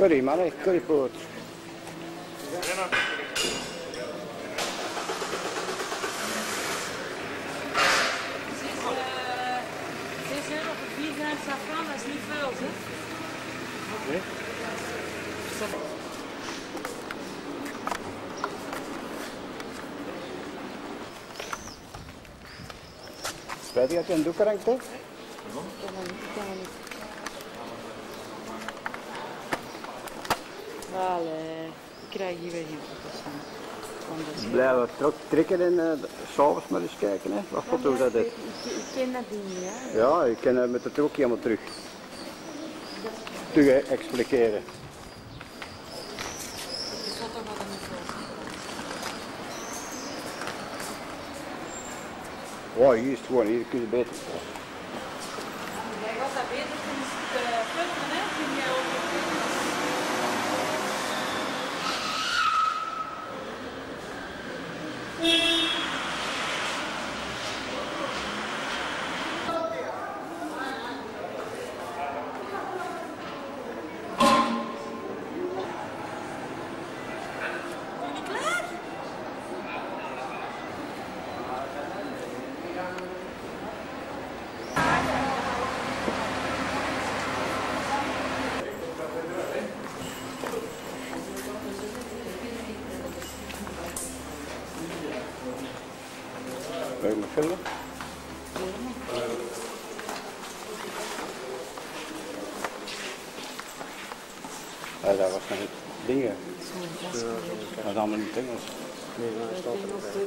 Curry, man, currypoot. 6 euro voor 4 gram safran, dat is niet veel, hè? Nee? Spijt je dat je een doek hangt, hè? Ik kan dat niet. Allee, ik krijg hier weer geen foto's van. Blijven trekken en s'avonds maar eens kijken, hè? Wat foto dat is. Ik ken dat ding niet, hè? Ja, ik kan met het ook helemaal terug expliceren. De foto gaat er niet voor. Wow, hier is het gewoon, hier kun je beter. Jij gaat dat beter kunnen filmen, hè? Kun jij ook. Wil je me filmen? Ja, dat was nog niet dingen. Dat was allemaal niet Engels. Nee, dat staat er.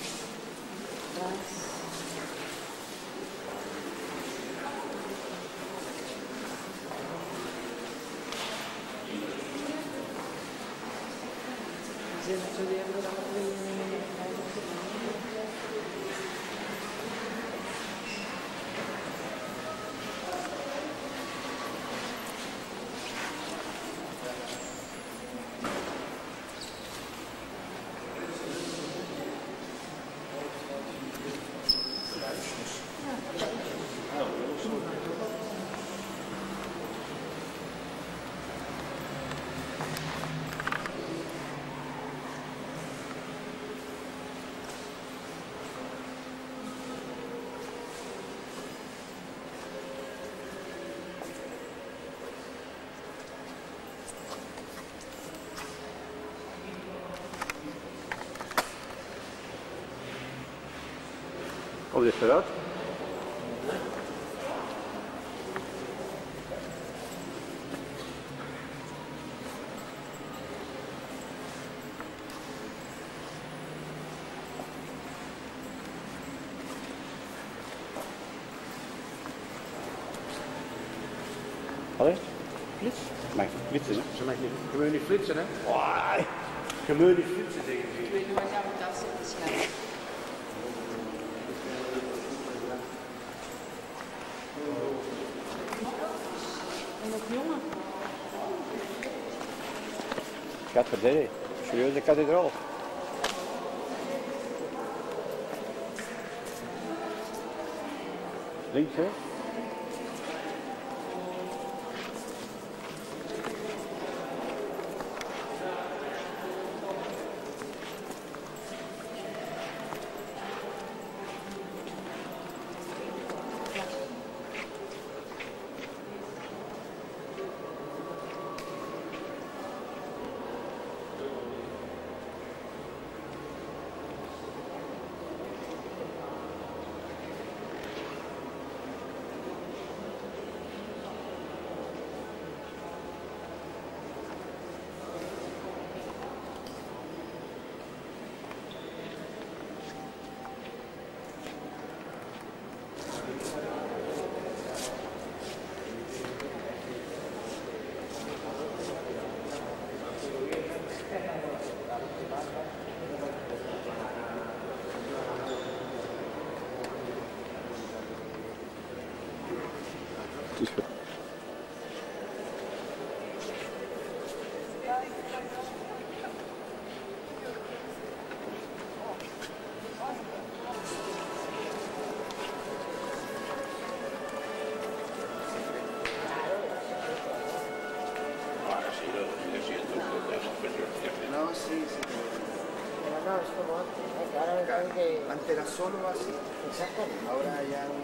Kom je eruit? Allee? Flits? Mag je flitsen, hè? Ze mag niet, je moet niet flitsen, hè? Wow. Je moet niet flitsen tegen Ik weet niet wat jij moet afzetten, schat. En dat jongen. Gaat verder, serieus de kathedraal. Links, hè? zie je que... Antes era solo así. Exacto. Ahora ya no...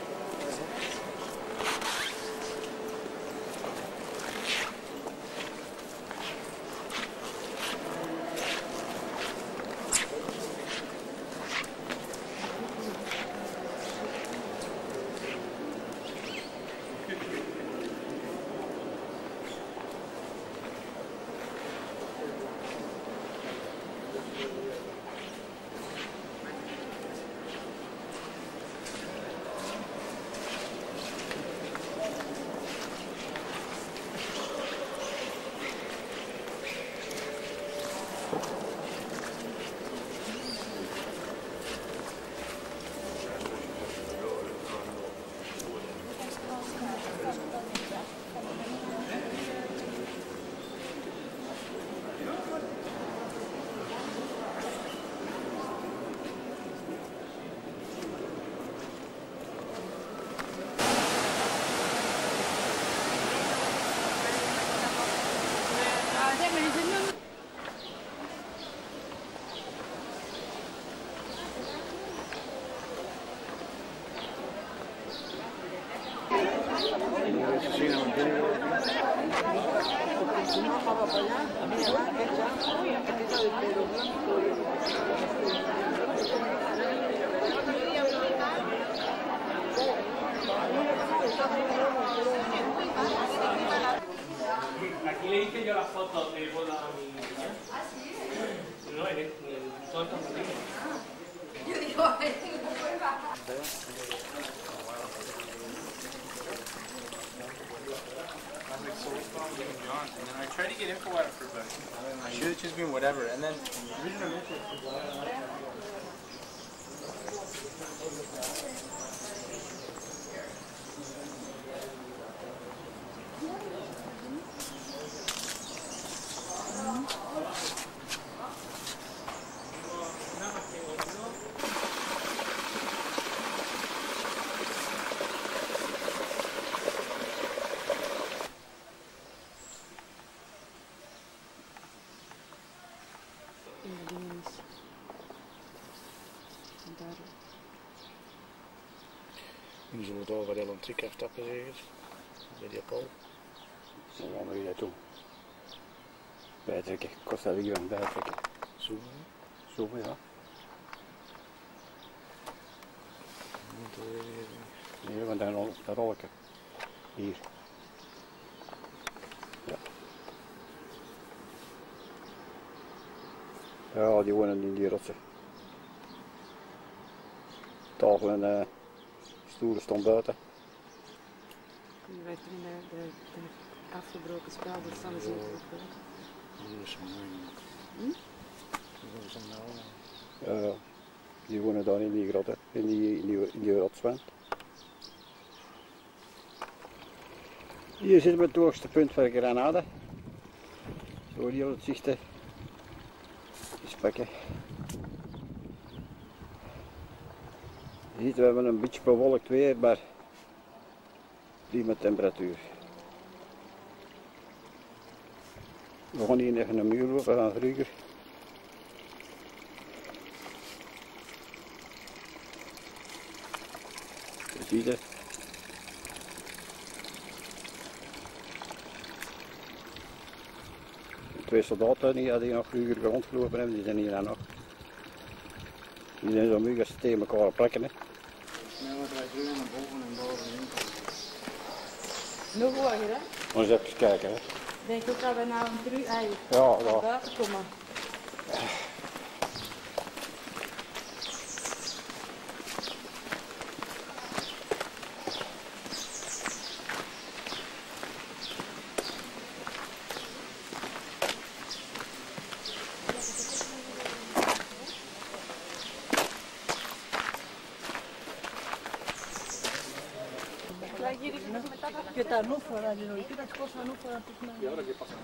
Aquí le hice yo las fotos de boda a mi niña. ¿Ah, sí? No, en todos estos motivos. Yo digo, no puede bajar. And then I tried to get info out of her, but she would have just been whatever. And then the original interest Nu zullen we het over heel een trick aftappen zeker. Bij die Paul. Dan gaan we hier naartoe. Bijtrekken. Costa Rica bijtrekken. Zo. Zo ja. Nee, want dan rol ik. Hier. Ja. Ja, die wonen in die rotsen. Tafel en stoelen stond buiten. Je weet in de afgebroken spel, dat staan we zeker op. Hier is een Hm? Hier is een nou. Ja, die wonen daar in die grotten, in die rotswand. Hier zitten we het hoogste punt van Granada. Zo hier op het zicht. Die spekken. Je ziet, we hebben een beetje bewolkt weer, maar prima temperatuur. We gaan hier even een muur lopen, we gaan vroeger. Je ziet het. Twee soldaten die nog vroeger rondgelopen hebben, die zijn hier dan nog. Die zijn zo moeilijk als ze tegen elkaar plakken. Hè. Nog hoger, hè? Maar eens even kijken. Hè. Ik denk ook dat we nou een terug Ja, naar buiten komen. ¿Qué tal? No fuera, yo no ¿qué tal cosa no fuera? ¿Y ahora qué pasa?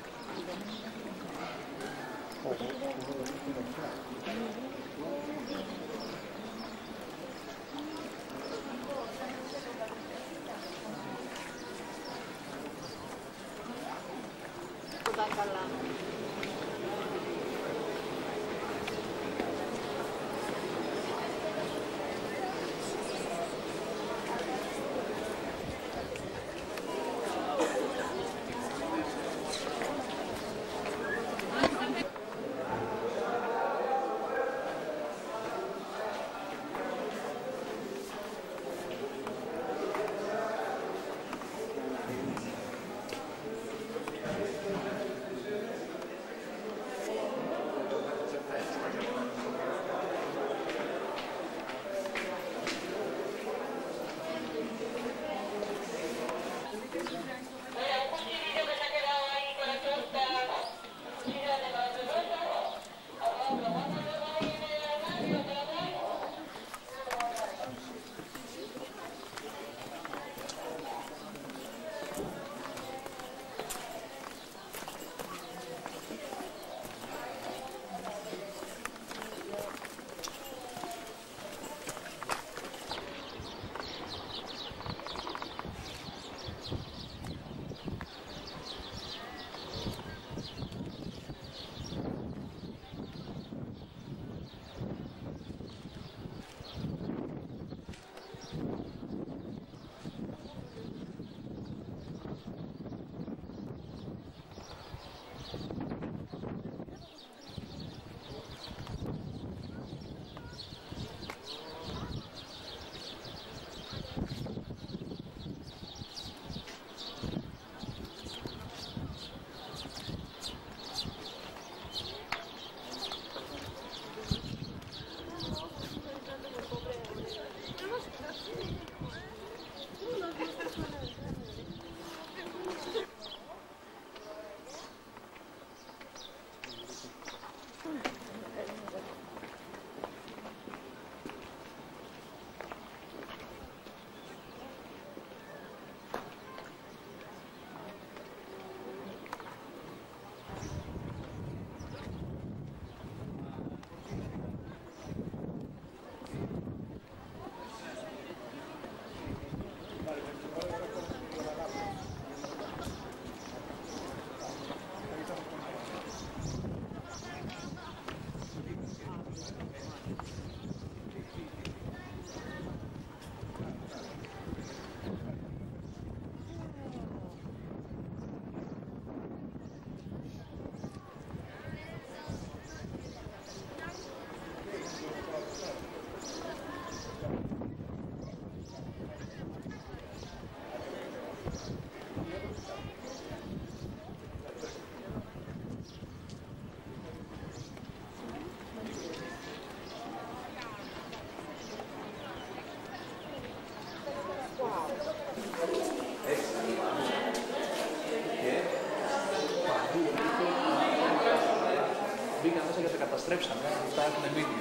Prepsam, sta nel video.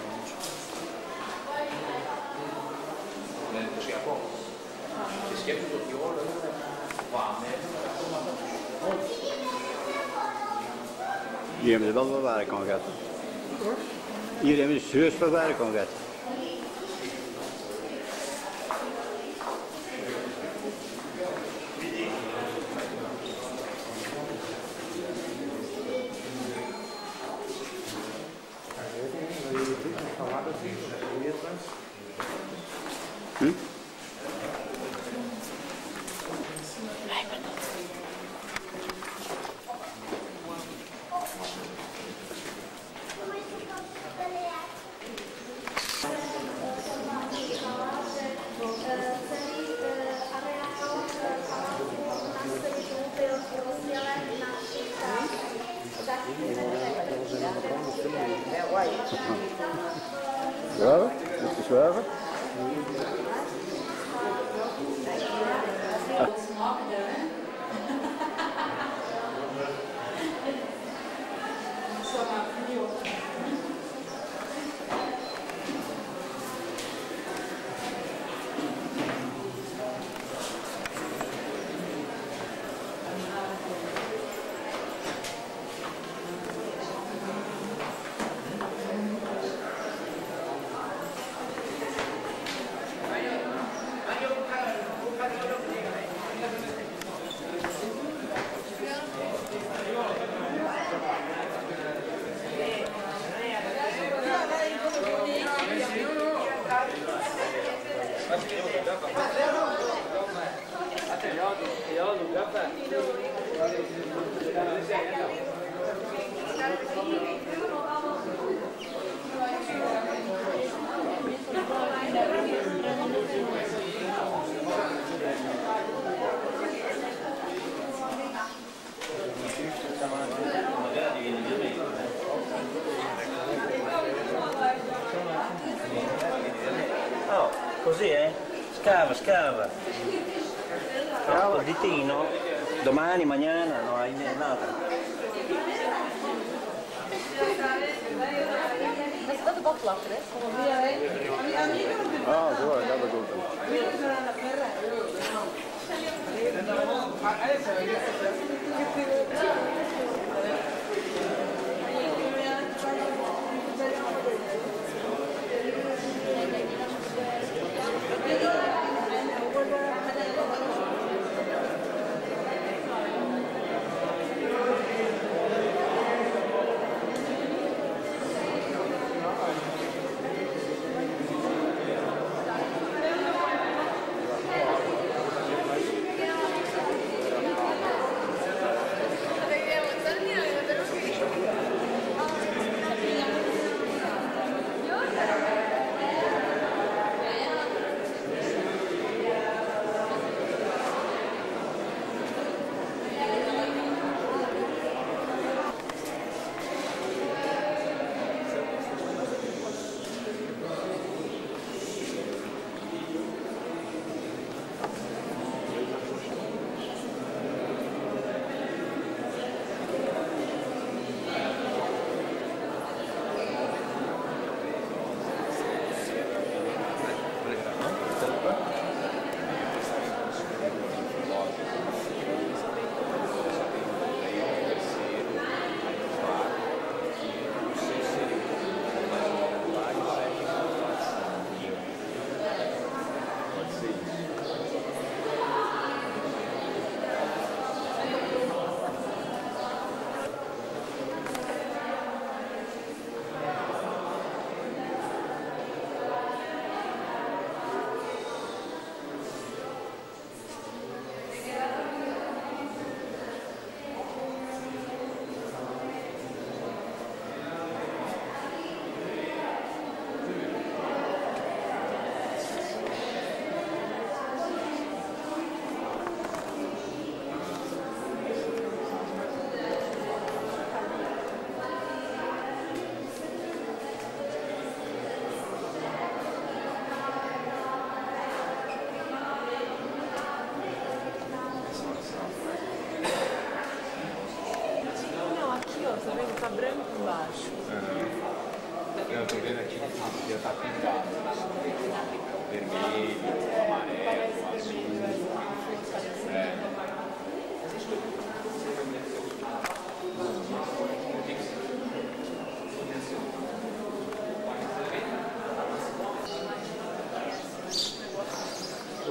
Si a poco. Si schiaccia tutto il volo, Hier hebben ze wel wat werk aan gehad. Hier hebben ze serieus wat werk aan gehad. Zwaven? Moet je zwaven? Oh, così Scava, scava. Col ditino. Domani, mañana, no hay nada. Dat is de badplatter, hè? Ah, zo, dat bedoel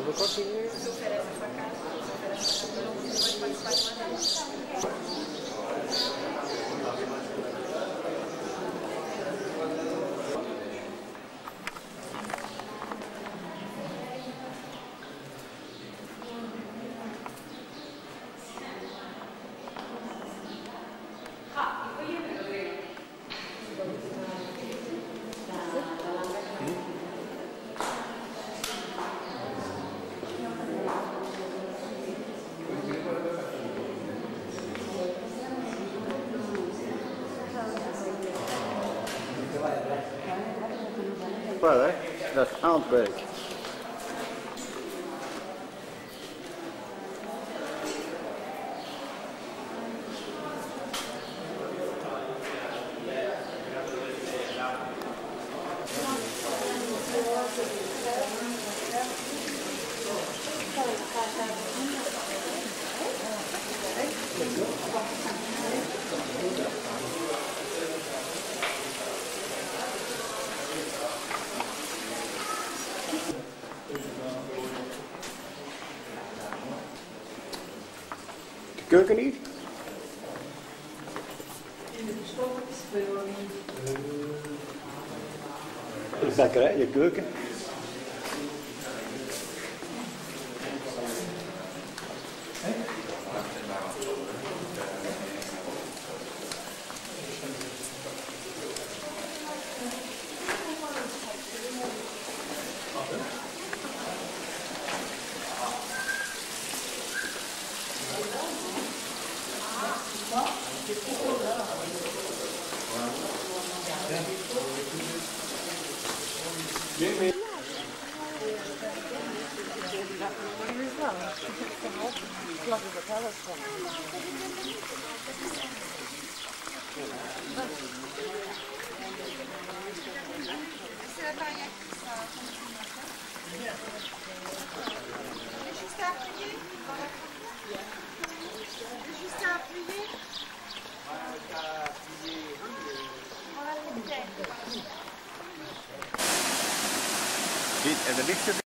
Hoeveel kost die nu? Wel hè, dat is handwerk. De keuken niet? De bakkerij, je keuken. Vlak in het huis van.